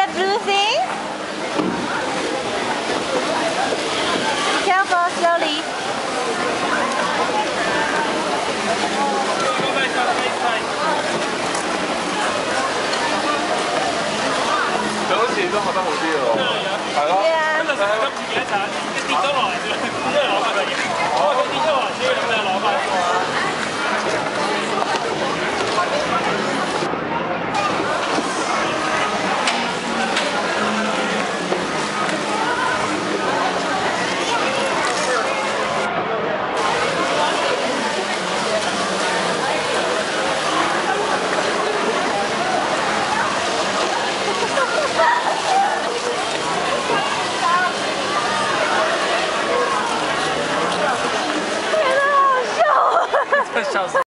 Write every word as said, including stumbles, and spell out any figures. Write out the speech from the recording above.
that blue thing? Careful, slowly. 有時都覺得好啲喎，係咯。 Yeah. 今日今次幾多產？跌咗落嚟啫，即係攞翻嚟。哦，佢跌咗落嚟，所以咁就攞翻。 笑死。